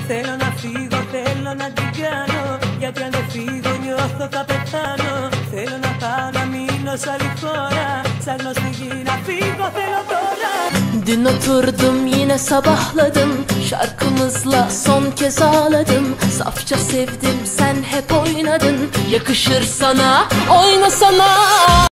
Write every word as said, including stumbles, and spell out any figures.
Θέλω να φύγω, θέλω να την κάνω, γιατί αν δεν φύγω νιώθω θα pεθάνω. Θέλω να πάω να mείνω σ' άλλη χώρα, σαν γνωστή γη να fıgo θέλω τώρα. Dün oturdum yine sabahladım, şarkımızla son kez ağladım. Safça sevdim, sen hep oynadın, yakışır sana, oynasana.